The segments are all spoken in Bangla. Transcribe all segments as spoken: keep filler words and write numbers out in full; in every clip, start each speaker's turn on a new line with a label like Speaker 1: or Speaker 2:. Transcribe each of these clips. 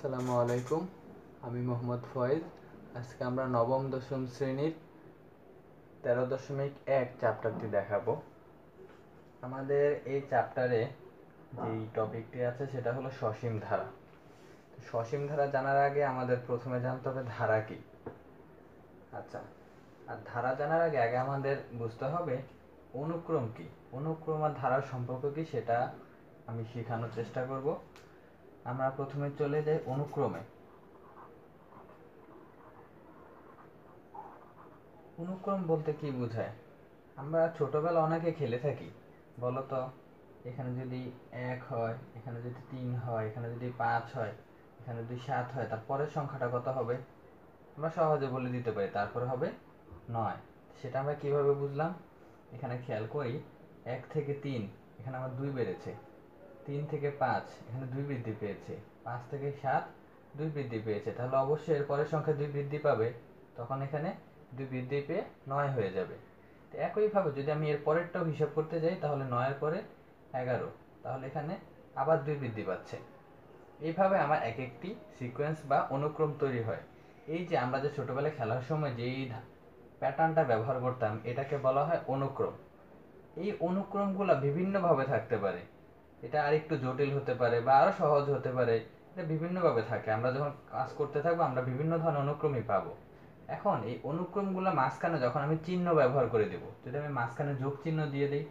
Speaker 1: আসসালামু আলাইকুম, আমি মোহাম্মদ ফয়েজ। আজকে আমরা নবম দশম শ্রেণীর তেরো দশমিক এক চ্যাপ্টারটি দেখাবো। আমাদের এই চ্যাপ্টারে যেই টপিকটি আছে সেটা হলো সসীম ধারা। সসীম ধারা জানার আগে আমাদের প্রথমে জানতে হবে ধারা কি। আচ্ছা, আর ধারা জানার আগে আগে আমাদের বুঝতে হবে অনুক্রম কি। অনুক্রম আর ধারার সম্পর্ক কি সেটা আমি শেখানোর চেষ্টা করব। আমরা প্রথমে চলে যাই অনুক্রমে। অনুক্রম বলতে কি বোঝায়? আমরা ছোটবেলা অনেকে খেলে থাকি, বলতো এখানে যদি এক হয়, এখানে যদি তিন হয়, এখানে যদি পাঁচ হয়, এখানে যদি সাত হয়, তারপরের সংখ্যাটা কত হবে? আমরা সহজে বলে দিতে পারি, তারপরে হবে নয়। সেটা আমরা কিভাবে বুঝলাম? এখানে খেয়াল করি, এক থেকে তিন, এখানে আমার দুই বেড়েছে। তিন থেকে পাঁচ, এখানে দুই বৃদ্ধি পেয়েছে। পাঁচ থেকে সাত, দুই বৃদ্ধি পেয়েছে। তাহলে অবশ্যই এর পরের সংখ্যা দুই বৃদ্ধি পাবে, তখন এখানে দুই বৃদ্ধি পেয়ে নয় হয়ে যাবে। তো একইভাবে যদি আমি এর পরেরটাও হিসাব করতে যাই, তাহলে নয়ের পরে এগারো, তাহলে এখানে আবার দুই বৃদ্ধি পাচ্ছে। এইভাবে আমার এক একটি সিকোয়েন্স বা অনুক্রম তৈরি হয়। এই যে আমরা যে ছোটবেলায় খেলার সময় যেই প্যাটার্নটা ব্যবহার করতাম, এটাকে বলা হয় অনুক্রম। এই অনুক্রমগুলো বিভিন্নভাবে থাকতে পারে। এটা আরেকটু জটিল হতে পারে বা আরো সহজ হতে পারে। এটা বিভিন্নভাবে থাকে। আমরা যখন কাজ করতে থাকবো, আমরা বিভিন্ন ধরনের অনুক্রমই পাবো। এখন এই অনুক্রমগুলো মাঝখানে যখন আমি চিহ্ন ব্যবহার করে দেব, যদি আমি মাঝখানে যোগ চিহ্ন দিয়ে দিই,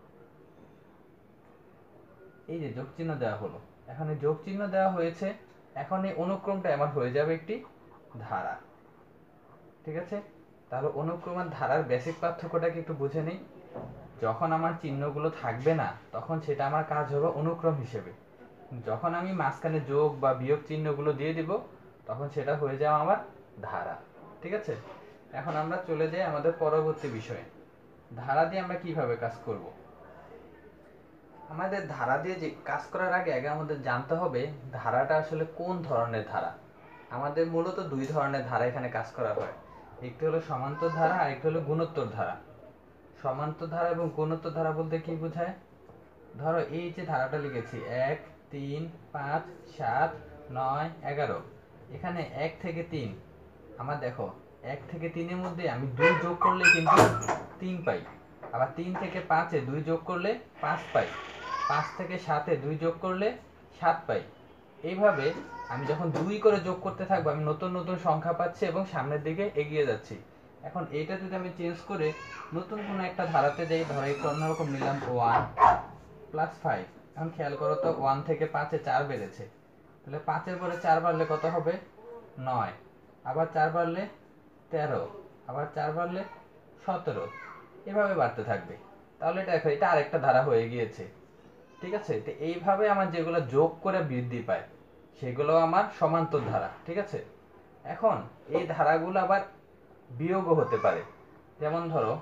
Speaker 1: এই যে যোগ চিহ্ন দেওয়া হলো, এখন এই যোগ চিহ্ন দেওয়া হয়েছে, এখন এই অনুক্রমটা আমার হয়ে যাবে একটি ধারা। ঠিক আছে? তাহলে অনুক্রম আর ধারার বেসিক পার্থক্যটাকে একটু বুঝে নিই। যখন আমার চিহ্নগুলো থাকবে না, তখন সেটা আমার কাজ হবে অনুক্রম হিসেবে। যখন আমি মাঝখানে যোগ বা বিয়োগ চিহ্নগুলো দিয়ে দিব, তখন সেটা হয়ে যাবে আমার ধারা। ঠিক আছে? এখন আমরা চলে যাই আমাদের পরবর্তী বিষয়ে। ধারা দিয়ে আমরা কিভাবে কাজ করব? আমাদের ধারা দিয়ে যে কাজ করার আগে আগে আমাদের জানতে হবে ধারাটা আসলে কোন ধরনের ধারা। আমাদের মূলত দুই ধরনের ধারা এখানে কাজ করা হয়। একটি হলো সমান্তর ধারা, আর একটি হলো গুণোত্তর ধারা। সমান্তর ধারা এবং গুণোত্তর ধারা বলতে কি বোঝায়? ধরো এই যে ধারাটা লিখেছি, এক, তিন, পাঁচ, সাত, নয়, এগারো। এখানে এক থেকে তিন, আমার দেখো এক থেকে তিনের মধ্যে আমি দুই যোগ করলে কিন্তু তিন পাই। আবার তিন থেকে পাঁচে দুই যোগ করলে পাঁচ পাই। পাঁচ থেকে সাতে দুই যোগ করলে সাত পাই। এইভাবে আমি যখন দুই করে যোগ করতে থাকবো, আমি নতুন নতুন সংখ্যা পাচ্ছি এবং সামনের দিকে এগিয়ে যাচ্ছি। এখন এইটা যদি আমি চেঞ্জ করে নতুন কোনো একটা ধারাতে যাই, ধরো একটু অন্যরকম নিলাম, ওয়ান প্লাস ফাইভ। এখন খেয়াল করো তো, ওয়ান থেকে পাঁচে চার বেড়েছে, তাহলে পাঁচের পরে চার বাড়লে কত হবে? নয়। আবার চার বাড়লে তেরো, আবার চার বাড়লে সতেরো, এভাবে বাড়তে থাকবে। তাহলে এটা দেখো, এটা আরেকটা ধারা হয়ে গিয়েছে। ঠিক আছে? তো এইভাবে আমার যেগুলো যোগ করে বৃদ্ধি পায়, সেগুলো আমার সমান্তর ধারা। ঠিক আছে? এখন এই ধারাগুলো আবার বিয়োগও হতে পারে। যেমন ধরো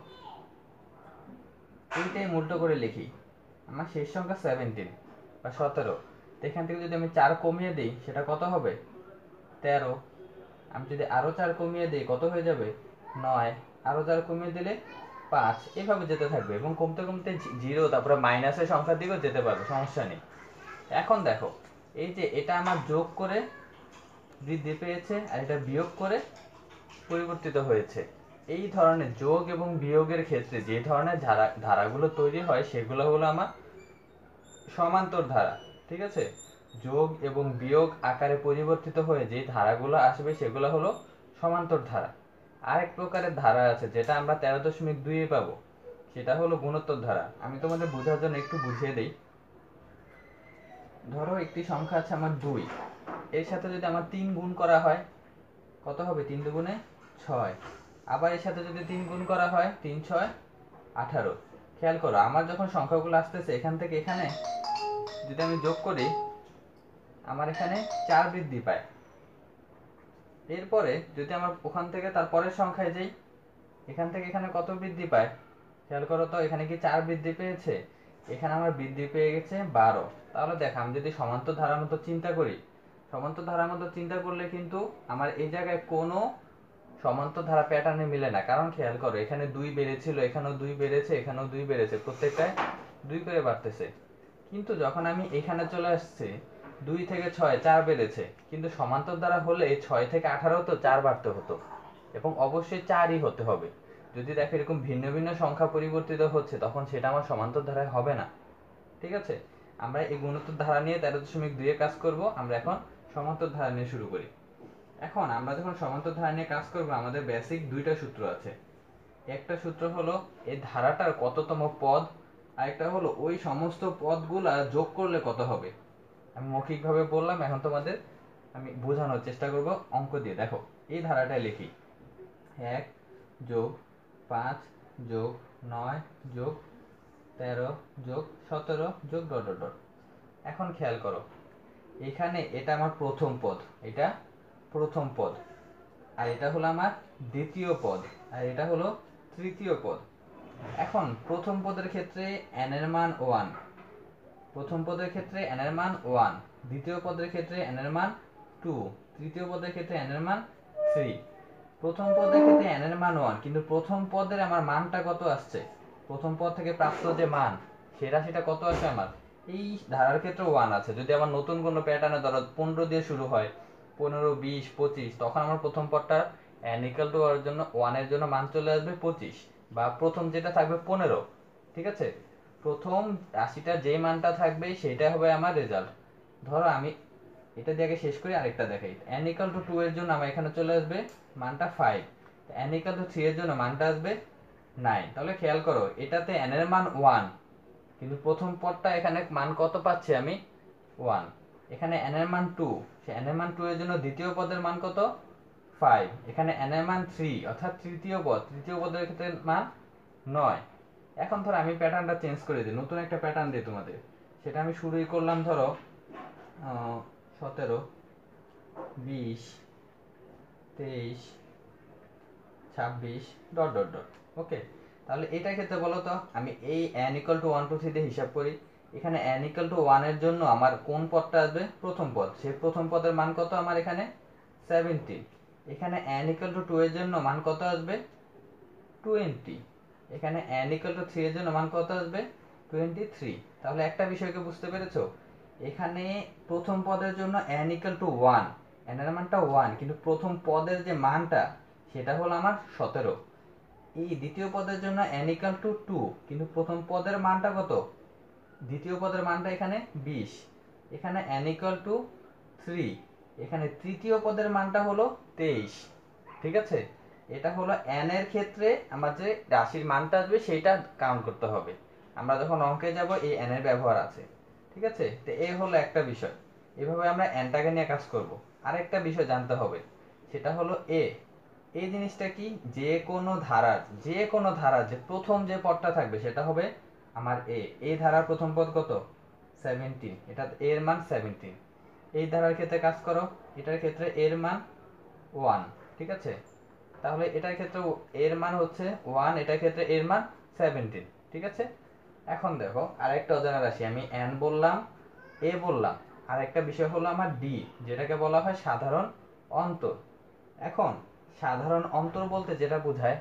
Speaker 1: এইটাই উল্টো করে লিখি, আমার শেষ সংখ্যা সেভেন্টিন বা সতেরো, এখান থেকে যদি আমি চার কমিয়ে দিই, সেটা কত হবে? তেরো। আমি যদি আরো চার কমিয়ে দিই, কত হয়ে যাবে? নয়। আরো চার কমিয়ে দিলে পাঁচ। এভাবে যেতে থাকবে এবং কমতে কমতে জিরো, তারপরে মাইনাসের সংখ্যার দিকেও যেতে পারবে, সমস্যা নেই। এখন দেখো, এই যে এটা আমার যোগ করে বৃদ্ধি পেয়েছে, আর এটা বিয়োগ করে পরিবর্তিত হয়েছে। এই ধরনের যোগ এবং বিয়োগের ক্ষেত্রে যে ধরনের ধারা ধারাগুলো তৈরি হয়, সেগুলো হলো আমার সমান্তর ধারা। ঠিক আছে? যোগ এবং বিয়োগ আকারে পরিবর্তিত হয়ে যে ধারাগুলো আসবে, সেগুলো হলো সমান্তর ধারা। আরেক প্রকারের ধারা আছে যেটা আমরা তেরো দশমিক দুইয়ে পাবো, সেটা হলো গুণোত্তর ধারা। আমি তোমাদের বোঝার জন্য একটু বুঝিয়ে দিই। ধরো একটি সংখ্যা আছে আমার দুই, এর সাথে যদি আমার তিন গুণ করা হয়, কত হবে? তিন দুগুণে ছয়। আবার এর সাথে যদি তিন গুণ করা হয়, তিন ছয় আঠারো। খেয়াল করো, আমার যখন সংখ্যাগুলো আসতেছে এখান থেকে এখানে যদি আমি যোগ করি, আমার এখানে চার বৃদ্ধি পায়। এরপরে যদি আমার ওখান থেকে তার পরের সংখ্যায় যাই, এখান থেকে এখানে কত বৃদ্ধি পায়? খেয়াল করো তো, এখানে কি চার বৃদ্ধি পেয়েছে? এখানে আমার বৃদ্ধি পেয়ে গেছে বারো। তাহলে দেখ, আমি যদি সমান্তর ধারার মতো চিন্তা করি, সমান্তর ধারার মতো চিন্তা করলে কিন্তু আমার এই জায়গায় কোনো সমান্তর ধারা প্যাটার্নে মিলে না। কারণ খেয়াল করো, এখানে দুই বেড়েছিল, এখানেও দুই বেড়েছে, এখানেও দুই বেড়েছে, প্রত্যেকটায় দুই করে বাড়তেছে। কিন্তু যখন আমি এখানে চলে আসছি, দুই থেকে ছয় চার বেড়েছে, কিন্তু সমান্তর ধারা হলে ছয় থেকে আঠারো তো চার বাড়তে হতো, এবং অবশ্যই চারই হতে হবে। যদি দেখো এরকম ভিন্ন ভিন্ন সংখ্যা পরিবর্তিত হচ্ছে, তখন সেটা আমার সমান্তর ধারায় হবে না। ঠিক আছে, আমরা এই গুণোত্তর ধারা নিয়ে তেরো দশমিক দুই এ কাজ করব। আমরা এখন সমান্তর ধারা নিয়ে শুরু করি। এখন আমরা যখন সমান্তর ধারা নিয়ে কাজ করব, আমাদের বেসিক দুইটা সূত্র আছে। একটা সূত্র হলো এই ধারাটার কততম পদ, আর একটা হলো ওই সমস্ত পদগুলা যোগ করলে কত হবে। আমি মৌখিকভাবে বললাম, এখন তোমাদের আমি বোঝানোর চেষ্টা করব অঙ্ক দিয়ে। দেখো এই ধারাটায় লিখি এক যোগ পাঁচ যোগ নয় যোগ তেরো যোগ সতেরো যোগ ডট ডট ডট। এখন খেয়াল করো, এখানে এটা আমার প্রথম পদ, এটা প্রথম পদ, আর এটা হলো আমার দ্বিতীয় পদ, আর এটা হলো তৃতীয় পদ। এখন প্রথম পদের ক্ষেত্রে n এর মান ওয়ান, প্রথম পদের ক্ষেত্রে n এর মান ওয়ান, দ্বিতীয় পদের ক্ষেত্রে n এর মান টু, তৃতীয় পদের ক্ষেত্রে n এর মান থ্রি। প্রথম পদের ক্ষেত্রে n এর মান ওয়ান, কিন্তু প্রথম পদের আমার মানটা কত আসছে, প্রথম পদ থেকে প্রাপ্ত যে মান সেটা সেটা কত আসে আমার এই ধারার ক্ষেত্রে ওয়ান আছে। যদি আমার নতুন কোনো প্যাটার্নে ধরো পনেরো দিয়ে শুরু হয়, পনেরো বিশ পঁচিশ, তখন আমার প্রথম পদটা n ইকুয়াল টু হওয়ার জন্য ওয়ান এর জন্য মান চলে আসবে পঁচিশ, বা প্রথম যেটা থাকবে পনেরো। ঠিক আছে, প্রথম রাশিটা যে মানটা থাকবে সেটা হবে আমার রেজাল্ট। ধরো আমি এটা দিয়ে আগে শেষ করি, আরেকটা দেখাই। n ইকুয়াল টু টু এর জন্য আমার এখানে চলে আসবে মানটা five, n equal to three এর জন্য মানটা আসবে নাইন। তাহলে খেয়াল করো, এটাতে n এর মান ওয়ান, কিন্তু প্রথম পদটা এখানে মান কত পাচ্ছি আমি ওয়ান। এখানে n এর মান টু, সে n এর মান টু এর জন্য দ্বিতীয় পদের মান কত ফাইভ। এখানে n এর মান থ্রি, অর্থাৎ তৃতীয় পদ, তৃতীয় পদের ক্ষেত্রে মান নয়। এখন ধরো আমি প্যাটার্নটা চেঞ্জ করে দিই, নতুন একটা প্যাটার্ন দিই তোমাদের। সেটা আমি শুরুই করলাম ধরো সতেরো বিশ তেইশ ছাব্বিশ ডট ডট ডট। ওকে, তাহলে এটার ক্ষেত্রে বলো তো, আমি এই n equal to one two three দিয়ে হিসাব করি। এখানে n ইকুয়াল টু ওয়ান এর জন্য আমার কোন পদটা আসবে, প্রথম পদ, সেই প্রথম পদের মান কত আমার এখানে সেভেন্টিন। এখানে n ইকুয়াল টু টু এর জন্য মান কত আসবে টোয়েন্টি। এখানে n ইকুয়াল টু থ্রি এর জন্য মান কত আসবে টোয়েন্টি থ্রি। তাহলে একটা বিষয়কে বুঝতে পেরেছো, এখানে প্রথম পদের জন্য n equal to one, n এর মানটা ওয়ান, কিন্তু প্রথম পদের যে মানটা সেটা হলো আমার সতেরো। এই দ্বিতীয় পদের জন্য n ইকুয়াল টু টু, কিন্তু প্রথম পদের মানটা কত, দ্বিতীয় পদের মানটা এখানে বিশ। এখানে n ইকুয়াল টু থ্রি, এখানে তৃতীয় পদের মানটা হলো তেইশ। ঠিক আছে, এটা হলো n এর ক্ষেত্রে আমার যে রাশির মানটা আসবে সেইটা কাউন্ট করতে হবে। আমরা যখন অঙ্কে যাব এই n এর ব্যবহার আছে। ঠিক আছে, তো এই হলো একটা বিষয়, এভাবে আমরা nটাকে নিয়ে কাজ করব। আরেকটা বিষয় জানতে হবে, সেটা হলো a। এই জিনিসটা কি, যে কোনো ধারার যে কোনো ধারার যে প্রথম যে পদটা থাকবে সেটা হবে আমার a। এই ধারার প্রথম পদ কত সেভেন্টিন, এটা এর মান সেভেন্টিন। এই ধারার ক্ষেত্রে কাজ করো, এটার ক্ষেত্রে এর মান ওয়ান। ঠিক আছে, তাহলে এটার ক্ষেত্রে এর মান হচ্ছে ওয়ান, এটার ক্ষেত্রে এর মান সেভেন্টিন। ঠিক আছে, এখন দেখো আরেকটা অজানা রাশি, আমি n বললাম, a বললাম, আরেকটা বিষয় হলো আমার d, যেটাকে বলা হয় সাধারণ অন্তর। এখন সাধারণ অন্তর বলতে যেটা বোঝায়,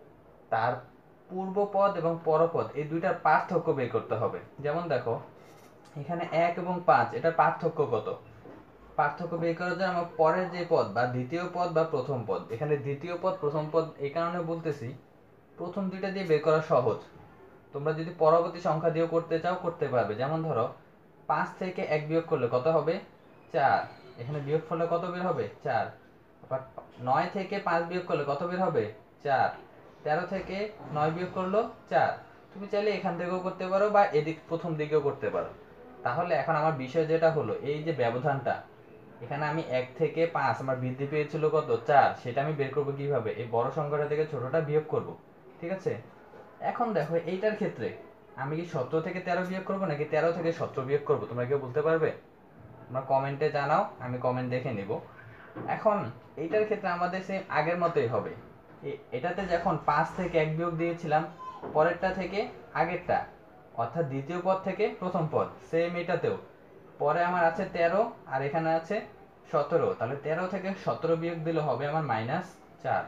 Speaker 1: তার পূর্বপদ এবং পরপদ এই দুইটার পার্থক্য বের করতে হবে। যেমন দেখো এখানে এক এবং পাঁচ, এটার পার্থক্য কত, পার্থক্য বের করার জন্য আমার পরের যে পদ বা দ্বিতীয় পদ বা প্রথম পদ, এখানে দ্বিতীয় পদ প্রথম পদ এই কারণে বলতেছি, প্রথম দুইটা দিয়ে বের করা সহজ। তোমরা যদি পরবর্তী সংখ্যা দিয়েও করতে চাও করতে পারবে। যেমন ধরো পাঁচ থেকে এক বিয়োগ করলে কত হবে চার, এখানে বিয়োগ ফলে কত বের হবে চার। আবার নয় থেকে পাঁচ বিয়োগ করলে কত বের হবে চার। তেরো থেকে নয় বিয়োগ করলো চার। তুমি চাইলে এখান থেকেও করতে পারো বা এদিক প্রথম দিকেও করতে পারো। তাহলে এখন আমার বিষয় যেটা হলো, এই যে ব্যবধানটা, এখানে আমি এক থেকে পাঁচ আমার বৃদ্ধি পেয়েছিল কত চার, সেটা আমি বের করবো কিভাবে, এই বড় সংখ্যাটা থেকে ছোটটা বিয়োগ করব। ঠিক আছে, এখন দেখো এইটার ক্ষেত্রে আমি কি সতেরো থেকে তেরো বিয়োগ করবো নাকি তেরো থেকে সতেরো বিয়োগ করবো, তোমরা কেউ বলতে পারবে? তোমরা কমেন্টে জানাও, আমি কমেন্ট দেখে নিব। এখন এইটার ক্ষেত্রে আমাদের সেম আগের মতোই হবে। এটাতে যখন পাঁচ থেকে এক বিয়োগ দিয়েছিলাম, পরেরটা থেকে আগেরটা, অর্থাৎ দ্বিতীয় পদ থেকে প্রথম পদ, সেম এটাতেও পরে আমার আছে তেরো আর এখানে আছে সতেরো, তাহলে তেরো থেকে সতেরো বিয়োগ দিলে হবে আমার মাইনাস চার।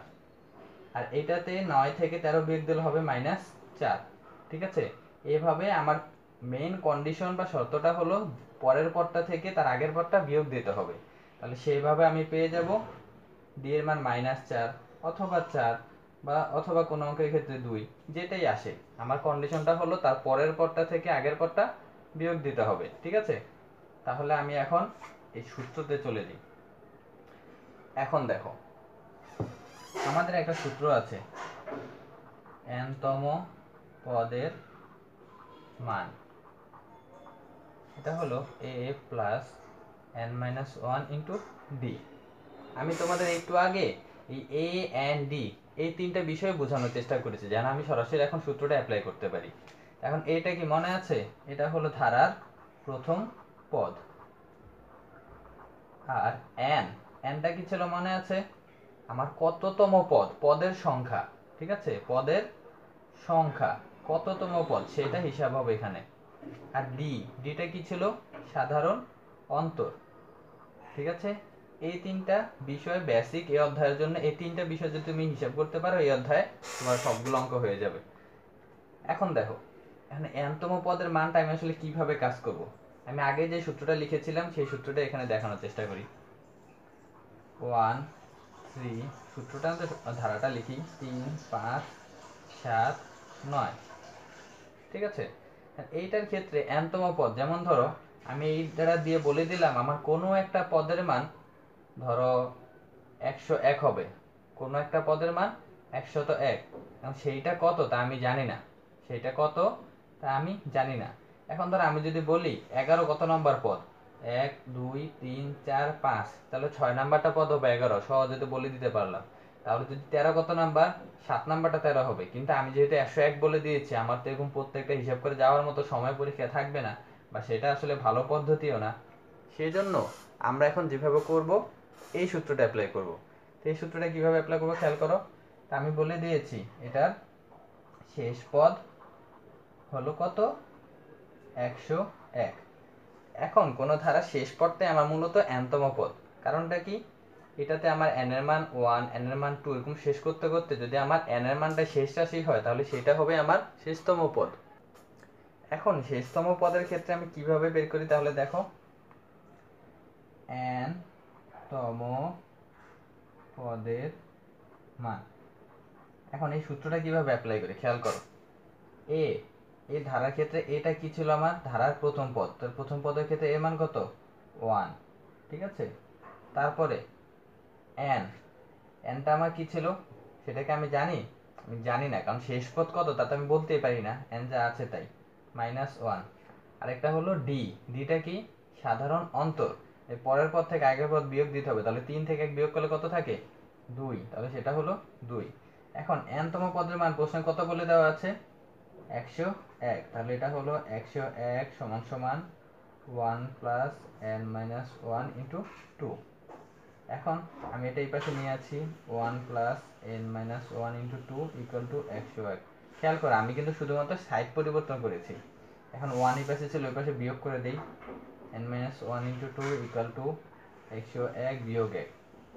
Speaker 1: আর এটাতে নয় থেকে তেরো বিয়োগ দিলে হবে মাইনাস চার। ঠিক আছে, এভাবে আমার মেইন কন্ডিশন বা শর্তটা হলো পরের পদটা থেকে তার আগের পদটা বিয়োগ দিতে হবে। তাহলে সেইভাবে আমি পেয়ে যাব ডি এর মান মাইনাস চার অথবা চার বা অথবা কোনো অঙ্কের ক্ষেত্রে দুই, যেটাই আসে। আমার কন্ডিশনটা হলো তার পরের পদটা থেকে আগের পদটা বিয়োগ দিতে হবে, ঠিক আছে? তাহলে আমি এখন এই সূত্রতে চলে যাই। এখন দেখো, আমাদের একটা সূত্র আছে, n-তম পদের মান, এটা হলো a plus n minus one into d. আমি তোমাদের একটু আগে এই a and d এই তিনটা বিষয় বোঝানোর চেষ্টা করেছি, যেন আমি সরাসরি এখন সূত্রটা অ্যাপ্লাই করতে পারি। এখন এটা কি মনে আছে? এটা হলো ধারার প্রথম পদ। আর n, nটা কি ছিল মনে আছে? আমার কততম পদ, পদের সংখ্যা, ঠিক আছে? পদের সংখ্যা, কততম পদ সেটা হিসাব হবে এখানে। আর ডি, ডিটা কি ছিল? সাধারণ অন্তর, ঠিক আছে? এই তিনটা বিষয় বেসিক এই অধ্যায়ের জন্য। এই তিনটা বিষয় যদি তুমি হিসাব করতে পারো এই অধ্যায়ে তোমার সবগুলো অঙ্ক হয়ে যাবে। এখন দেখো, এখানে n-তম পদের মানটা আমি আসলে কিভাবে কাজ করব। আমি আগে যে সূত্রটা লিখেছিলাম সেই সূত্রটা এখানে দেখানোর চেষ্টা করি। ওয়ান থ্রি, সূত্রটা আমাদের ধারাটা লিখি, তিন পাঁচ সাত নয়, ঠিক আছে? এইটার ক্ষেত্রে n-তম পদ, যেমন ধরো আমি এই দ্বারা দিয়ে বলে দিলাম আমার কোনো একটা পদের মান ধরো একশো এক হবে, কোনো একটা পদের মান একশত এক, এবং সেইটা কত তা আমি জানি না, সেইটা কত তা আমি জানি না। এখন ধরো আমি যদি বলি এগারো কত নম্বর পদ, এক দুই তিন চার পাঁচ, তাহলে ছয় নাম্বারটা পদ হবে এগারো, সহজে তো বলে দিতে পারলাম। তাহলে যদি তেরো কত নাম্বার, সাত নাম্বারটা তেরো হবে। কিন্তু আমি যেহেতু একশো এক বলে দিয়েছি, আমার তো এরকম প্রত্যেকটা হিসাব করে যাওয়ার মতো সময় পরীক্ষা থাকবে না, বা সেটা আসলে ভালো পদ্ধতিও না। সেই জন্য আমরা এখন যেভাবে করব এই সূত্রটা অ্যাপ্লাই করব। তো এই সূত্রটা কিভাবে অ্যাপ্লাই করবো খেয়াল করো। তা আমি বলে দিয়েছি এটার শেষ পদ হলো কত, একশো এক। এখন কোন ধারা শেষ পদটাই আমার মূলত n-তম পদ। কারণটা কি? এটাতে আমার n এর মান ওয়ান, n এর মান টু, এরকম শেষ করতে করতে যদি আমার n এর মানটা শেষ রাশি হয় তাহলে সেটা হবে আমার শেষতম পদ। এখন শেষতম পদের ক্ষেত্রে আমি কিভাবে বের করি তাহলে দেখো, n-তম পদের মান। এখন এই সূত্রটা কিভাবে অ্যাপ্লাই করি খেয়াল করো। a, এই ধারার ক্ষেত্রে এটা কি ছিল? আমার ধারার প্রথম পদ। তার প্রথম পদের ক্ষেত্রে এর মান কত? ওয়ান, ঠিক আছে? তারপরে n, nটা আমার কি ছিল সেটাকে আমি জানি? আমি জানি না, কারণ শেষ পদ কত তা তো আমি বলতেই পারি না, n যা আছে তাই, মাইনাস ওয়ান। আরেকটা হলো d, dটা কি? সাধারণ অন্তর। এই পরের পদ থেকে আগের পদ বিয়োগ দিতে হবে, তাহলে তিন থেকে এক বিয়োগ করলে কত থাকে? দুই, তাহলে সেটা হলো দুই। এখন n-তম পদের মান প্রশ্নে কত বলে দেওয়া আছে? একশো এক, তাহলে এটা হলো একশো এক সমান সমান one plus n minus one into two. এখন আমি এটা এই পাশে নিয়ে আছি, one plus n minus one into two equal to একশো এক। খেয়াল করো আমি কিন্তু শুধুমাত্র সাইড পরিবর্তন করেছি। এখন ওয়ান এই পাশে ছিল ওই পাশে বিয়োগ করে দেই, n minus one into two equal to একশো এক বিয়োগ এক,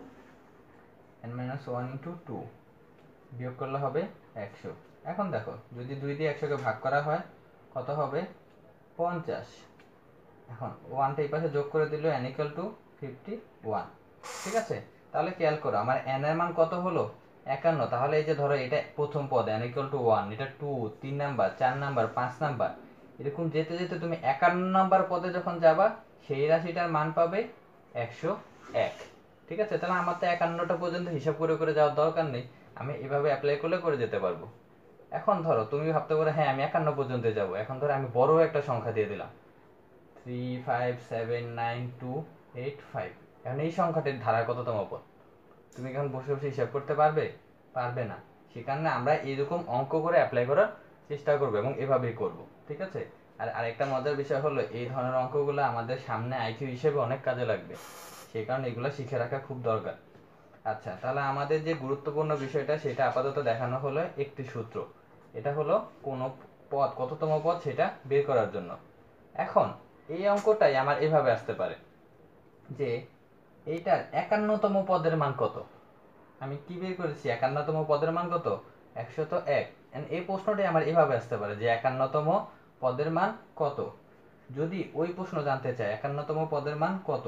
Speaker 1: n minus one into two বিয়োগ করলে হবে একশো। এখন দেখো যদি দুই দিয়ে একশোকে ভাগ করা হয় কত হবে? পঞ্চাশ। এখন ওয়ানটা এই পাশে যোগ করে দিল, n equal to fifty one, ঠিক আছে? তাহলে খেয়াল করো আমার n এর মান কত হলো? একান্ন। তাহলে এই যে ধরো এটা প্রথম পদ n ইকুয়াল টু ওয়ান, এটা টু, তিন নাম্বার, চার নাম্বার, পাঁচ নাম্বার, এরকম যেতে যেতে তুমি একান্ন নাম্বার পদে যখন যাবা সেই রাশিটার মান পাবে একশো এক, ঠিক আছে? তাহলে আমার তো একান্নটা পর্যন্ত হিসাব করে করে যাওয়ার দরকার নেই, আমি এভাবে অ্যাপ্লাই করলে করে যেতে পারবো। এখন ধরো তুমি ভাবতে পারো হ্যাঁ আমি একান্ন পর্যন্ত যাব। এখন ধরো আমি বড় একটা সংখ্যা দিয়ে দিলাম, three five seven nine two eight five. এখন এই সংখ্যাটির ধারার কততম পদ? তুমি এখন বসে বসে হিসাব করতে পারবে? পারবে না। সে কারণে আমরা এরকম অঙ্ক করে অ্যাপ্লাই করার চেষ্টা করবো এবং এভাবেই করব, ঠিক আছে? আর আরেকটা মজার বিষয় হলো এই ধরনের অঙ্কগুলো আমাদের সামনে আইকিউ হিসেবে অনেক কাজে লাগবে, সেই কারণে এগুলো শিখে রাখা খুব দরকার। আচ্ছা, তাহলে আমাদের যে গুরুত্বপূর্ণ বিষয়টা সেটা আপাতত দেখানো হলো একটি সূত্র। এটা হলো কোন পদ কততম পদ সেটা বের করার জন্য। এখন এই অঙ্কটাই আমার এভাবে আসতে পারে যে এইটার একান্নতম পদের মান কত? আমি কি বের করেছি? একান্নতম পদের মান কত? একশত এক। এই প্রশ্নটাই আমার এভাবে আসতে পারে যে একান্নতম পদের মান কত? যদি ওই প্রশ্ন জানতে চায় একান্নতম পদের মান কত,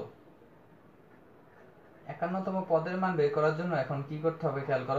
Speaker 1: একান্নতম পদের মান বের করার জন্য এখন কি করতে হবে খেয়াল করো,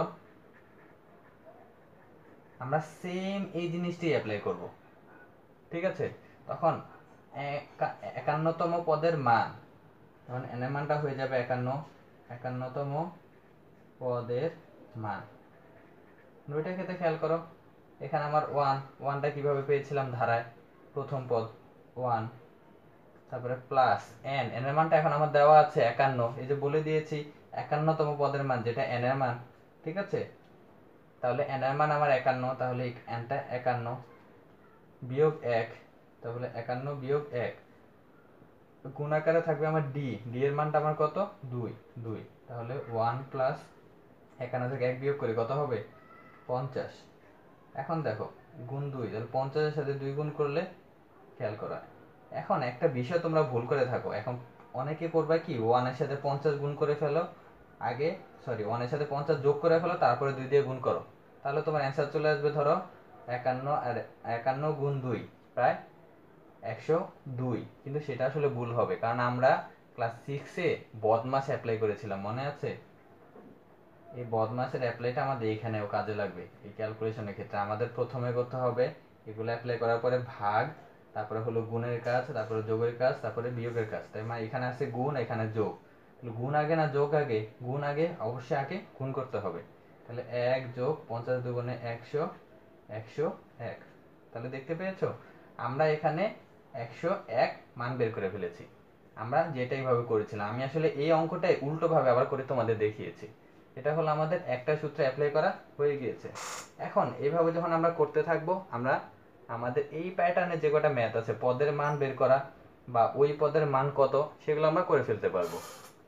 Speaker 1: আমরা সেম এই জিনিসটাই অ্যাপ্লাই করব। ঠিক আছে, তখন একান্নতম পদের মান, তখন এন এর মানটা হয়ে যাবে একান্ন, একান্নতম পদের মান। দুইটা ক্ষেত্রে খেয়াল করো, এখানে আমার ওয়ান, ওয়ানটা কিভাবে পেয়েছিলাম ধারায়, প্রথম পদ ওয়ান, তারপরে প্লাস এন, এন এর মানটা এখন আমার দেওয়া আছে একান্ন, এই যে বলে দিয়েছি একান্নতম পদের মান যেটা এন এর মান। ঠিক আছে, তাহলে এন এর মান আমার একান্ন, তাহলে এনটা একান্ন বিয়োগ এক, তাহলে একান্ন বিয়োগ এক, গুণ আকারে থাকবে আমার ডি, ডি এর মানটা আমার কত, দুই, দুই, তাহলে ওয়ান প্লাস একান্ন থেকে এক বিয়োগ করে কত হবে, পঞ্চাশ। এখন দেখো গুণ দুই, তাহলে পঞ্চাশের সাথে দুই গুণ করলে, খেয়াল করা, এখন একটা বিষয় তোমরা ভুল করে থাকো, এখন অনেকে করবা কি ওয়ানের সাথে পঞ্চাশ গুণ করে ফেলো আগে, সরি ওয়ানের সাথে পঞ্চাশ যোগ করে ফেলো তারপরে দুই দিয়ে গুণ করো, তাহলে তোমার অ্যান্সার চলে আসবে ধরো একান্ন আর একান্ন গুণ দুই প্রায় একশো দুই, কিন্তু সেটা আসলে ভুল হবে, কারণ আমরা ক্লাস সিক্সে বদমাস অ্যাপ্লাই করেছিলাম, মনে আছে? এই বদমাসের অ্যাপ্লাইটা আমাদের এখানেও কাজে লাগবে। এই ক্যালকুলেশনের ক্ষেত্রে আমাদের প্রথমে করতে হবে এগুলো অ্যাপ্লাই করার পরে ভাগ, তারপরে হলো গুণের কাজ, তারপরে যোগের কাজ, তারপরে বিয়োগের কাজ। তাই মানে এখানে আছে গুণ, এখানে যোগ, গুণ আগে না যোগ আগে, গুণ আগে, অবশ্যই আগে গুণ করতে হবে। তাহলে এক যোগ পঞ্চাশ দুগুণে একশো, একশো এক। তাহলে দেখতে পেয়েছো আমরা এখানে একশো এক মান বের করে ফেলেছি, আমরা যেটা এইভাবে করেছিলাম। আমি আসলে এই অঙ্কটাই উল্টো ভাবে আবার করে তোমাদের দেখিয়েছি। এটা হলো আমাদের একটা সূত্র অ্যাপ্লাই করা হয়ে গিয়েছে। এখন এইভাবে যখন আমরা করতে থাকবো, আমরা আমাদের এই প্যাটার্নে যে কটা ম্যাথ আছে পদের মান বের করা বা ওই পদের মান কত সেগুলো আমরা করে ফেলতে পারবো।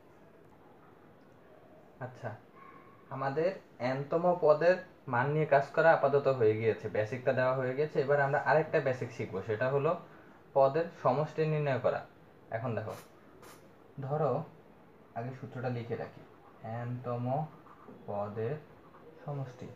Speaker 1: আচ্ছা, আমাদের এনতম পদের মান নিয়ে কাজ করা আপাতত হয়ে গিয়েছে, বেসিকটা দেওয়া হয়ে গেছে। এবার আমরা আরেকটা বেসিক শিখবো, সেটা হলো পদের সমষ্টি নির্ণয় করা। এখন দেখো, ধরো আগে সূত্রটা লিখে রাখি, এনতম পদের সমষ্টি,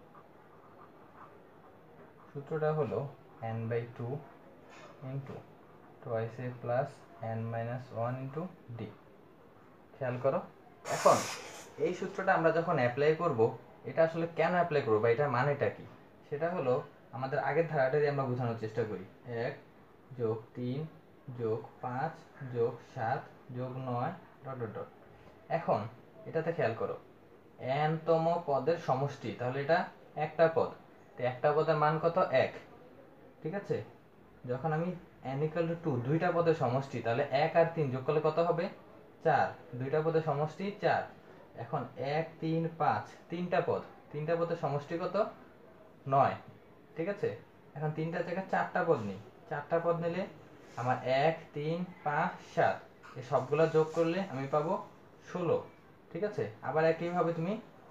Speaker 1: সূত্রটা হলো n by two into twice a plus n minus one into d. খেয়াল করো, এখন এই সূত্রটা আমরা যখন অ্যাপ্লাই করব, এটা আসলে কেন অ্যাপ্লাই করবো বা এটার মানেটা কি, সেটা হলো আমাদের আগের ধারাটাই আমরা বোঝানোর চেষ্টা করি। এক যোগ তিন যোগ পাঁচ যোগ সাত যোগ নয় ডট ডট ডট। এখন এটাতে খেয়াল করো, এনতম পদের সমষ্টি, তাহলে এটা একটা পদ, তো একটা পদের মান কত, এক। ঠিক আছে, যখন আমি n ইকুয়াল টু টু, দুইটা পদের সমষ্টি, তাহলে এক আর তিন যোগ করলে কত হবে, চার, দুইটা পদের সমষ্টি চার। এখন এক তিন পাঁচ, তিনটা পদ, তিনটা পদের সমষ্টি কত, নয়। ঠিক আছে, এখন তিনটা জায়গায় চারটা পদ নিই, চারটা পদ নিলে আমার এক তিন পাঁচ সাত, এই সবগুলো যোগ করলে আমি পাবো ষোলো। ঠিক আছে, আবার একইভাবে তুমি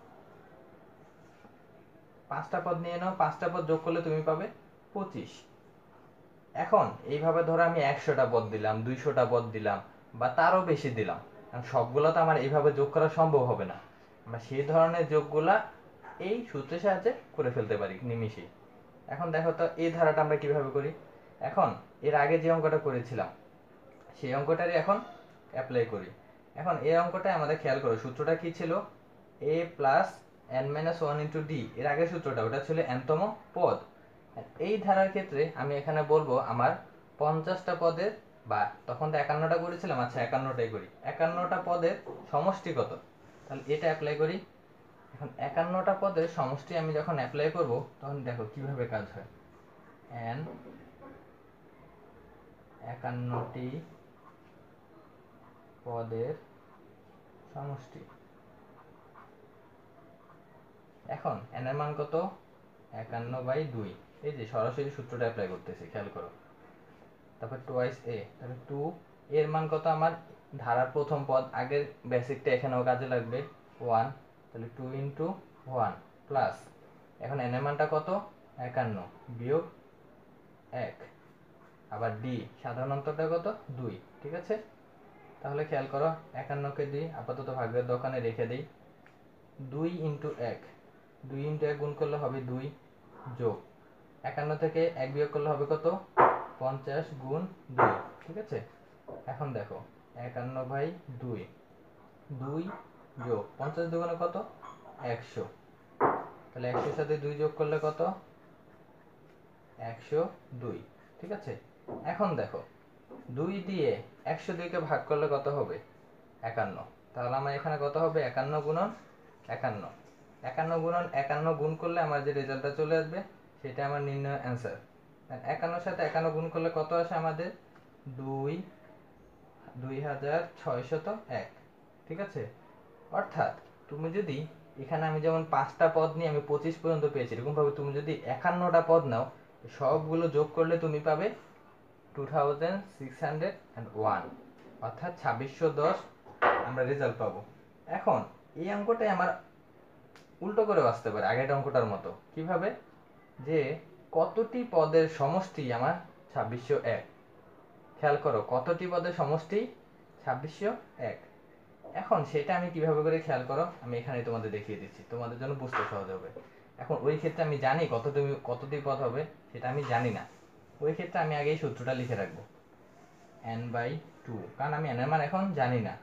Speaker 1: পাঁচটা পদ নিয়ে নাও, পাঁচটা পদ যোগ করলে তুমি পাবে পঁচিশ। এখন এইভাবে ধরো আমি একশোটা পদ দিলাম, দুইশোটা পদ দিলাম বা তারও বেশি দিলাম, কারণ সবগুলো তো আমার এইভাবে যোগ করা সম্ভব হবে না। আমরা সেই ধরনের যোগগুলা এই সূত্রের সাহায্যে করে ফেলতে পারি নিমিষেই। এখন দেখো তো এই ধারাটা আমরা কিভাবে করি। এখন এর আগে যে অঙ্কটা করেছিলাম সেই অঙ্কটারই এখন অ্যাপ্লাই করি। এখন এই অঙ্কটায় আমাদের খেয়াল করো, সূত্রটা কি ছিল, a plus n minus one into d. এর আগের সূত্রটা ওটা ছিল এনতম পদ। এই ধারার ক্ষেত্রে আমি এখানে বলবো আমার পঞ্চাশটা পদের, বা তখন তো একান্নটা করেছিলাম, আচ্ছা একান্নটাই করি, একান্নটা পদের সমষ্টি কত, তাহলে এটা অ্যাপ্লাই করি। এখন একান্নটা পদের সমষ্টি আমি যখন অ্যাপ্লাই করব, তখন দেখো কিভাবে কাজ হয়। এন একান্নটি পদের সমষ্টি, এখন এন এর মান কত, একান্ন বাই দুই। এই যে সরাসরি সূত্রটা অ্যাপ্লাই করতেছি, খেয়াল করো। তারপর টোয়াইস এ, তাহলে টু, এর মান কত আমার ধারার প্রথম পদ, আগের বেসিকটা এখানেও কাজে লাগবে, ওয়ান, তাহলে টু ইন্টু ওয়ান প্লাস, এখন এন এর মানটা কত, একান্ন বিয়োগ এক, আবার ডি সাধারণ অন্তরটা কত, দুই। ঠিক আছে, তাহলে খেয়াল করো, একান্নকে দুই আপাতত ভাগের দোকানে রেখে দিই, দুই ইন্টু এক, দুই ইন্টু এক গুণ করলে হবে দুই, যোগ একান্ন থেকে এক বিয়োগ করলে হবে কত, পঞ্চাশ গুণ দুই, ঠিক আছে। এখন দেখো একান্ন বাই দুই, দুই যোগ পঞ্চাশ দুগুণে কত, একশো। তাহলে একশোর সাথে দুই যোগ করলে কত, একশো দুই, ঠিক আছে। এখন দেখো দুই দিয়ে একশো দুইকে ভাগ করলে কত হবে, একান্ন। তাহলে আমার এখানে কত হবে, একান্ন গুণন একান্ন। একান্ন গুণন একান্ন গুণ করলে আমার যে রেজাল্টটা চলে আসবে সেটা আমার নির্ণয় অ্যান্সার। একান্নর সাথে একান্ন গুণ করলে কত আসে আমাদের, দুই দুই হাজার ছয়শত এক, ঠিক আছে। অর্থাৎ তুমি যদি এখানে আমি যেমন পাঁচটা পদ নিয়ে আমি পঁচিশ পর্যন্ত পেয়েছি, এরকম ভাবে তুমি যদি একান্নটা পদ নাও, সবগুলো যোগ করলে তুমি পাবে two thousand six hundred and one, অর্থাৎ ছাব্বিশশো দশ আমরা রেজাল্ট পাবো। এখন এই অঙ্কটাই আমার উল্টো করেও আসতে পারে আগের অঙ্কটার মতো। কিভাবে, যে কতটি পদের সমষ্টি আমার ছাব্বিশশো এক, খেয়াল করো কতটি পদের সমষ্টি ছাব্বিশশো এক। এখন সেটা আমি কিভাবে করে খেয়াল করো, আমি এখানে তোমাদের দেখিয়ে দিচ্ছি, তোমাদের জন্য বুঝতে সহজ হবে। এখন ওই ক্ষেত্রে আমি জানি কতটি কতটি পদ হবে, সেটা আমি জানি না। ওই ক্ষেত্রে আমি আগে এই সূত্রটা লিখে রাখবো, এন বাই টু, কারণ আমি এন এর মান এখন জানি না।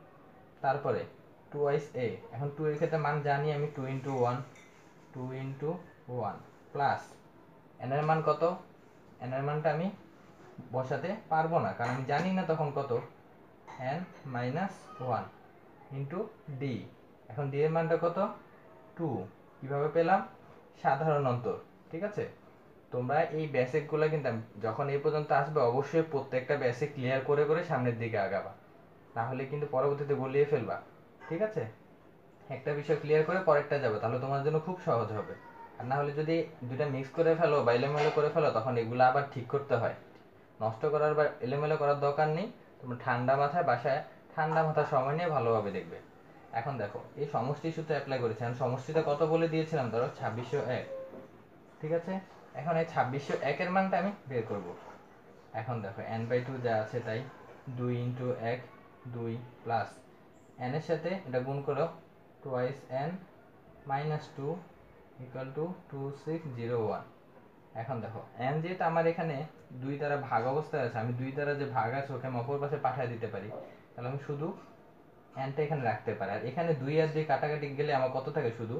Speaker 1: তারপরে টু আইস এ, এখন টু এর ক্ষেত্রে মান জানি আমি, two into one, two into one plus n এর মান কত, এন এর মানটা আমি বসাতে পারবো না কারণ আমি জানি না তখন কত, n minus one into d. এখন ডি এর মানটা কত, টু। কিভাবে পেলাম, সাধারণ অন্তর, ঠিক আছে। তোমরা এই বেসিকগুলো কিন্তু যখন এই পর্যন্ত আসবে অবশ্যই প্রত্যেকটা বেসিক ক্লিয়ার করে করে সামনের দিকে আগাবা, তাহলে কিন্তু পরবর্তীতে গলিয়ে ফেলবা, ঠিক আছে। একটা বিষয় ক্লিয়ার করে পরেরটা যাবে, তাহলে তোমার জন্য খুব সহজ হবে। আর না হলে যদি দুটা মিক্স করে ফেলো বা এলোমেলো করে ফেলো, তখন এগুলো আবার ঠিক করতে হয়। নষ্ট করার বা এলোমেলো করার দরকার নেই, তোমরা ঠান্ডা মাথায় বাসায় ঠান্ডা মাথার সময় নিয়ে ভালোভাবে দেখবে। এখন দেখো এই সমষ্টি সূত্র অ্যাপ্লাই করেছি, আমি সমষ্টিটা কত বলে দিয়েছিলাম, ধরো ছাব্বিশশো এক, ঠিক আছে। এখন এই ছাব্বিশশো একের মানটা আমি বের করব। এখন দেখো এন বাই টু যা আছে তাই, দুই ইন্টু এক, দুই প্লাস এন এর সাথে এটা গুণ করো, twice n minus two equal to two six zero one. এখন দেখো এন যেহেতু আমার এখানে দুই দ্বারা ভাগ অবস্থায় আছে, আমি দুই দ্বারা যে ভাগ আছে ওকে আমি অপর পাশে পাঠিয়ে দিতে পারি, তাহলে আমি শুধু এনটা এখানে রাখতে পারি। আর এখানে দুই আর দুই কাটাকাটি গেলে আমার কত থাকে, শুধু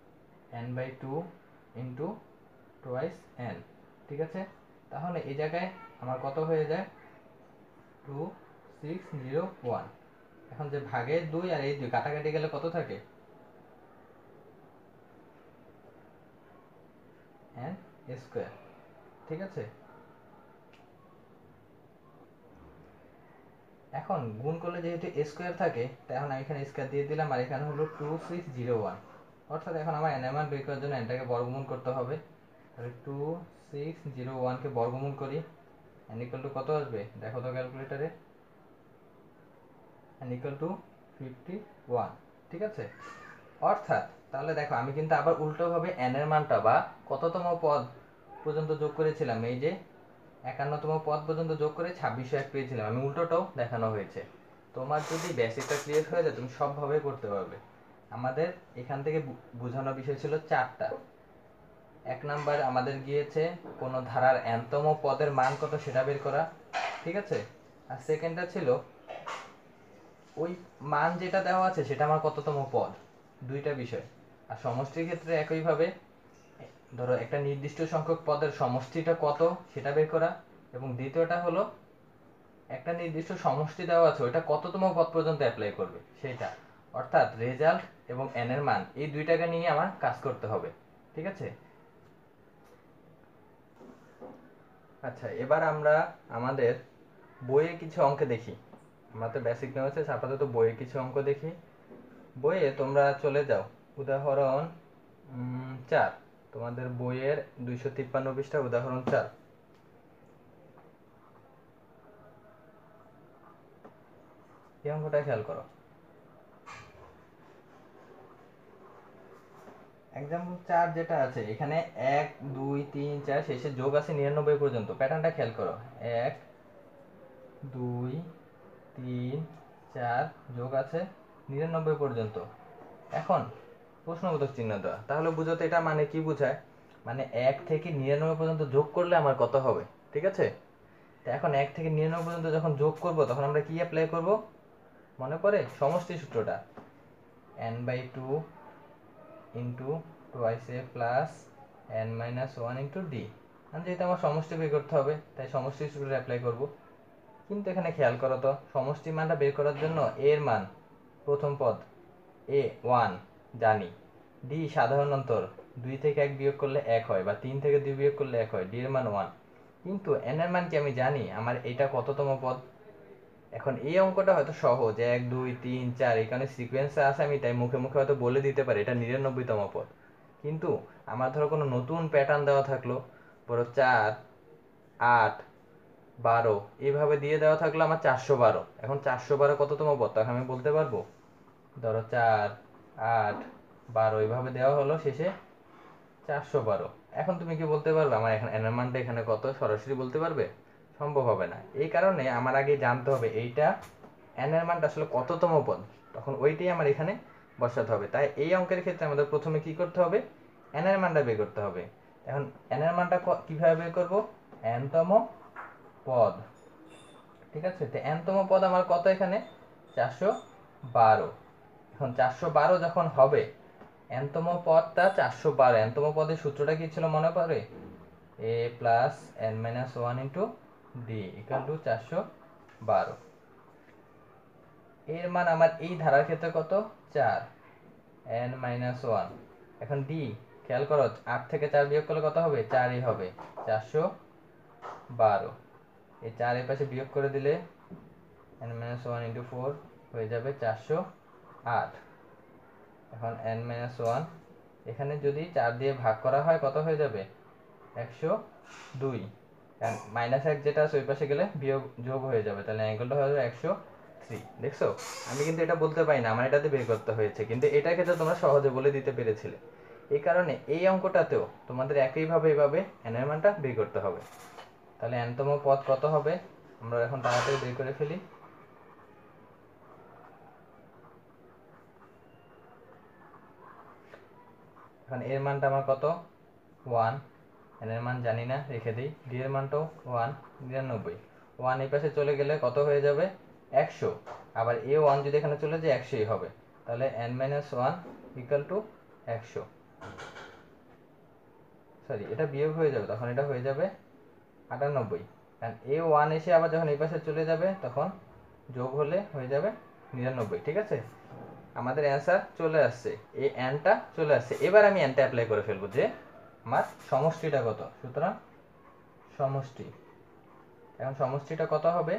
Speaker 1: n by two into twice n, ঠিক আছে। তাহলে এই জায়গায় আমার কত হয়ে যায়, টু সিক্স জিরো ওয়ান। এখন যে ভাগের দুই আর এই দুই কাটাকাটি গেলে কত থাকে, এন স্কোয়ার, ঠিক আছে। এখন গুণ করলে যেহেতু স্কোয়ার থাকে, তাই এখন আমি এখানে স্কোয়ার দিয়ে দিলাম, আর এখানে হলো টু সিক্স জিরো ওয়ান। অর্থাৎ এখন আমার এন এর মান বের করার জন্য এনটাকে বর্গমূল করতে হবে। তাহলে টু সিক্স জিরো ওয়ানকে বর্গমূল করি, এন ইকুয়াল টু কত আসবে দেখো তো ক্যালকুলেটারে, n equal to fifty one, ঠিক আছে। অর্থাৎ তাহলে দেখো আমি কিন্তু আবার উল্টোভাবে এন এর মানটা বা কততম পদ পর্যন্ত যোগ করেছিলাম, এই যে একান্নতম পদ পর্যন্ত যোগ করে ছাব্বিশশো এক পেয়েছিলাম, আমি উল্টোটাও দেখানো হয়েছে। তোমার যদি বেসিকটা ক্লিয়ার হয়ে যায় তুমি সবভাবে করতে পারবে। আমাদের এখান থেকে বোঝানোর বিষয় ছিল চারটা। এক নাম্বার আমাদের গিয়েছে কোন ধারার এনতম পদের মান কত সেটা বের করা, ঠিক আছে। আর সেকেন্ডটা ছিল ওই মান যেটা দেওয়া আছে সেটা আমার কততম পদ, দুইটা বিষয়। আর সমষ্টির ক্ষেত্রে একইভাবে ধরো একটা নির্দিষ্ট সংখ্যক পদের সমষ্টিটা কত সেটা বের করা, এবং দ্বিতীয়টা হলো একটা নির্দিষ্ট সমষ্টি দেওয়া আছে ওইটা কততম পদ পর্যন্ত অ্যাপ্লাই করবে সেটা। অর্থাৎ রেজাল্ট এবং এন এর মান এই দুইটাকে নিয়ে আমার কাজ করতে হবে, ঠিক আছে। আচ্ছা এবার আমরা আমাদের বইয়ে কিছু অঙ্ক দেখি। আমরা তো বেসিক নেওয়া হচ্ছে, আপাতত বইয়ে কিছু অঙ্ক দেখি। বইয়ে তোমরা চলে যাও উদাহরণ চার, তোমাদের বইয়ের দুইশো তিপ্পান্ন পৃষ্ঠা উদাহরণ চার। এই অঙ্কটা খেয়াল করো। এক্সাম্পল চার যেটা আছে এখানে এক দুই তিন চার শেষে যোগ আছে নিরানব্বই পর্যন্ত। প্যাটার্নটা খেয়াল করো, এক দুই তিন চার যোগ আছে নিরানব্বই পর্যন্ত। এখন প্রশ্নবোধক চিহ্ন দেওয়া, তাহলে বুঝো তো এটা মানে কি বোঝায়, মানে এক থেকে নিরানব্বই পর্যন্ত যোগ করলে আমার কত হবে, ঠিক আছে। তো এখন এক থেকে নিরানব্বই পর্যন্ত যখন যোগ করব তখন আমরা কি অ্যাপ্লাই করব? মনে পড়ে সমষ্টি সূত্রটা, n by two into twice a plus n minus one into d. যেহেতু আমার সমষ্টি বের করতে হবে তাই সমষ্টি সূত্রটা অ্যাপ্লাই করব। কিন্তু এখানে খেয়াল করো তো, সমষ্টি মানটা বের করার জন্য এর মান প্রথম পদ এ ওয়ান জানি, ডি সাধারণ অন্তর দুই থেকে এক বিয়োগ করলে এক হয়, বা তিন থেকে দুই বিয়োগ করলে এক হয়, ডি এর মান ওয়ান। কিন্তু এন এর মান কি আমি জানি আমার এটা কততম পদ? এখন এই অঙ্কটা হয়তো সহজ, এক দুই তিন চার এখানে সিকোয়েন্সে আছে, আমি তাই মুখে মুখে হয়তো বলে দিতে পারি এটা নিরানব্বইতম পদ। কিন্তু আমার ধরো কোনো নতুন প্যাটার্ন দেওয়া থাকলো, বড় চার আট বারো এইভাবে দিয়ে দেওয়া থাকলো আমার চারশো বারো, এখন চারশো বারো কততম পদ তখন আমি বলতে পারবো? ধরো চার আট বারো এইভাবে দেওয়া হলো, শেষে চারশো বারো। এখন তুমি কি বলতে পারবে আমার এখানে এনের মানটা এখানে কত? সরাসরি বলতে পারবে? সম্ভব হবে না। এই কারণে আমার আগে জানতে হবে এইটা এনের মানটা আসলে কততম পদ, তখন ওইটাই আমার এখানে বসাতে হবে। তাই এই অঙ্কের ক্ষেত্রে আমাদের প্রথমে কি করতে হবে? এনের মানটা বের করতে হবে। এখন এনের মানটা কিভাবে বের করব? এনতম পদ, ঠিক আছে। তো এনতম পদ আমার কত এখানে? চারশো বারো। এখন চারশো বারো যখন হবে, এনতম পদটা চারশো বারো, এনতম পদের সূত্রটা কি ছিল মনে পড়ে? A plus n minus one into d equal to চারশো বারো। এর মান আমার এই ধারার ক্ষেত্রে কত? চার, এন মাইনাস ওয়ান। এখন ডি খেয়াল করো, আট থেকে চার বিয়োগ করলে কত হবে? চারই হবে, চারশো বারো। এই চার এর পাশে বিয়োগ করে দিলে n minus one into four হয়ে যাবে চারশো আট। এখন এন মাইনাস ওয়ান এখানে যদি চার দিয়ে ভাগ করা হয় কত হয়ে যাবে? একশো দুই। মাইনাস এক যেটা আছে ওই পাশে গেলে বিয়োগ যোগ হয়ে যাবে, তাহলে অ্যাঙ্গেলটা হয়ে যাবে একশো থ্রি। দেখছো, আমি কিন্তু এটা বলতে পারি না, আমার এটাতে বের করতে হয়েছে, কিন্তু এটার ক্ষেত্রে তোমরা সহজে বলে দিতে পেরেছিলে। এই কারণে এই অঙ্কটাতেও তোমাদের একইভাবে এইভাবে এনের মানটা বের করতে হবে। তাহলে এনতম পদ কত হবে আমরা এখন তাড়াতাড়ি বের করে ফেলি। এখন এর মানটা আমার কত? ওয়ান। এন এর মান জানি না, রেখে দিই। ডি এর মানটাও ওয়ান, নিরানব্বই। ওয়ান এই পাশে চলে গেলে কত হয়ে যাবে? একশো। আবার এ ওয়ান যদি এখানে চলে যায় একশোই হবে, তাহলে n minus one equal to একশো। সরি, এটা বিয়োগ হয়ে যাবে, তখন এটা হয়ে যাবে আটানব্বই। কারণ এ ওয়ান এসে আবার যখন এই পাশে চলে যাবে তখন যোগ হলে হয়ে যাবে নিরানব্বই। ঠিক আছে, আমাদের অ্যান্সার চলে আসছে, এই এনটা চলে আসছে। এবার আমি এনটা অ্যাপ্লাই করে ফেলবো যে আমার সমষ্টিটা কত। সুতরাং সমষ্টি, এখন সমষ্টিটা কত হবে?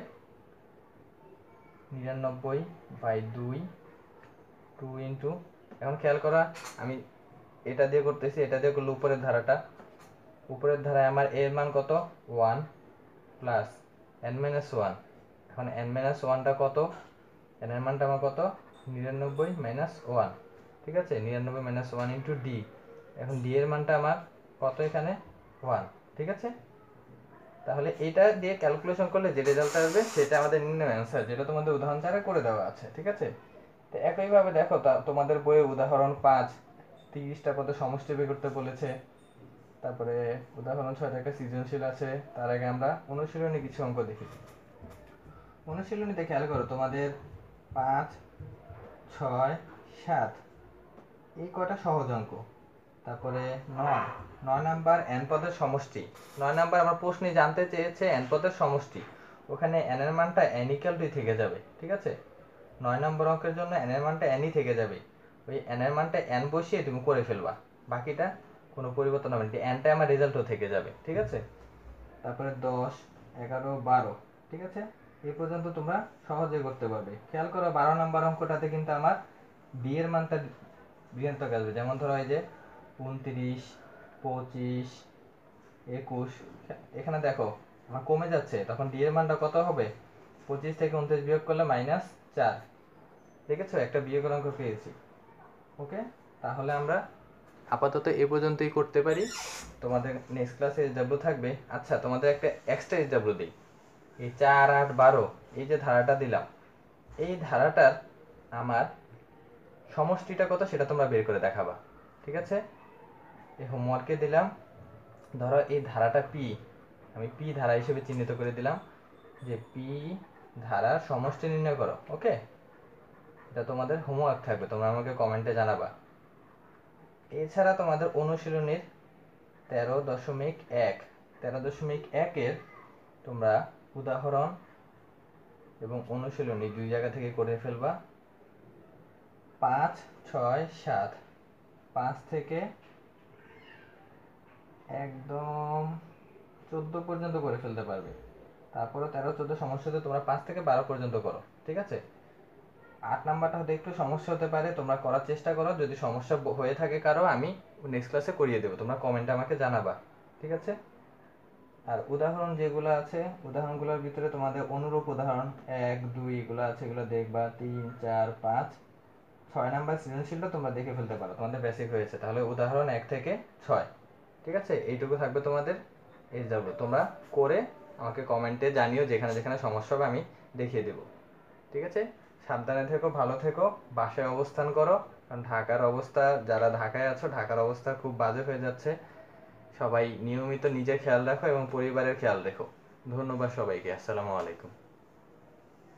Speaker 1: নিরানব্বই বাই দুই, টু ইন্টু, এখন খেয়াল করা আমি এটা দিয়ে করতেছি, এটা দিয়ে করলে উপরের ধারাটা, উপরের ধারায় আমার এর মান কত? One plus n minus one. এখন এন মাইনাস ওয়ানটা কত? এন এর মানটা আমার কত? নিরানব্বই মাইনাস ওয়ান। ঠিক আছে, নিরানব্বই মাইনাস ওয়ান ইন্টু ডি। এখন ডি এর মানটা আমার কত এখানে? ওয়ান। ঠিক আছে, তাহলে এটা দিয়ে ক্যালকুলেশন করলে যে রেজাল্টটা আসবে সেটা আমাদের নির্ণয় অ্যান্সার, যেটা তোমাদের উদাহরণ চারে করে দেওয়া আছে। ঠিক আছে, তো একইভাবে দেখো তোমাদের বইয়ে উদাহরণ পাঁচ তিরিশটা পদে সমষ্টি বের করতে বলেছে। তারপরে উদাহরণ ছয় একটা সৃজনশীল আছে। তার আগে আমরা অনুশীলনী কিছু অঙ্ক দেখি। অনুশীলনীতে খেয়াল করো, তোমাদের পাঁচ ছয় সাত এই কয়টা সহজ অঙ্ক। তারপরে নয় নয় নাম্বার এন পদের সমষ্টি। নয় নাম্বার আমার প্রশ্নে জানতে চেয়েছে এন পদের সমষ্টি, ওখানে এন এর মানটা এন ইকুয়াল টু থেকে যাবে। ঠিক আছে, নয় নম্বর অঙ্কের জন্য এন এর মানটা এনই থেকে যাবে, ওই এন এর মানটা এন বসিয়ে তুমি করে ফেলবা, বাকিটা কোনো পরিবর্তন হবে না, এনটা আমার রেজাল্টও থেকে যাবে। ঠিক আছে, তারপরে দশ এগারো বারো। ঠিক আছে, এই পর্যন্ত তোমরা সহজে করতে পারবে। খেয়াল করো বারো নম্বর অঙ্কটাতে কিন্তু আমার বি এর মানটা বৃহত্তর আসবে, যেমন ধরো এই যে উনত্রিশ পঁচিশ একুশ, এখানে দেখো আমার কমে যাচ্ছে, তখন ডি এর মানটা কত হবে? পঁচিশ থেকে উনত্রিশ বিয়োগ করলে মাইনাস চার। দেখেছো, একটা বিয়োগের অঙ্ক পেয়েছি। ওকে, তাহলে আমরা আপাতত এ পর্যন্তই করতে পারি। তোমাদের নেক্সট ক্লাসে এসডাব্লিউ থাকবে। আচ্ছা, তোমাদের একটা এক্সট্রা এসডাব্লিউ দিই। এই চার আট বারো এই যে ধারাটা দিলাম, এই ধারাটার আমার সমষ্টিটা কত সেটা তোমরা বের করে দেখাবা। ঠিক আছে, এই হোমওয়ার্কে দিলাম। ধরো এই ধারাটা পি, আমি পি ধারা হিসেবে চিহ্নিত করে দিলাম। যে পি ধারার সমষ্টি নির্ণয় করো। ওকে, এটা তোমাদের হোমওয়ার্ক থাকবে, তোমরা আমাকে কমেন্টে জানাবা। এছাড়া তোমাদের অনুশীলনীর তেরো দশমিক এক তেরো দশমিক একের তোমরা উদাহরণ এবং অনুশীলনী দুই জায়গা থেকে করে ফেলবা। পাঁচ ছয় সাত পাঁচ থেকে একদম চোদ্দ পর্যন্ত করে ফেলতে পারবে। তারপরে তেরো চোদ্দ সমস্যা হতে তোমরা পাঁচ থেকে বারো পর্যন্ত করো, ঠিক আছে। আট নাম্বারটা হতে একটু সমস্যা হতে পারে, তোমরা করার চেষ্টা করো। যদি সমস্যা হয়ে থাকে কারো, আমি নেক্সট ক্লাসে করিয়ে দেবো, তোমরা কমেন্টে আমাকে জানাবা, ঠিক আছে। আর উদাহরণ যেগুলো আছে, উদাহরণগুলোর ভিতরে তোমাদের অনুরূপ উদাহরণ এক দুই এগুলো আছে, এগুলো দেখবা। তিন চার পাঁচ ছয় নাম্বার সৃজনশীলটা তোমরা দেখে ফেলতে পারো, তোমাদের বেসিক হয়েছে। তাহলে উদাহরণ এক থেকে ছয়, ঠিক আছে, এইটুকু থাকবে তোমাদের। এই যাবো, তোমরা করে আমাকে কমেন্টে জানিও, যেখানে যেখানে সমস্যা হবে আমি দেখিয়ে দেবো, ঠিক আছে। সাবধানে থেকো, ভালো থেকো, বাসায় অবস্থান করো, কারণ ঢাকার অবস্থা, যারা ঢাকায় আছো ঢাকার অবস্থা খুব বাজে হয়ে যাচ্ছে। সবাই নিয়মিত নিজের খেয়াল রাখো এবং পরিবারের খেয়াল রেখো। ধন্যবাদ সবাইকে, আসসালামু আলাইকুম।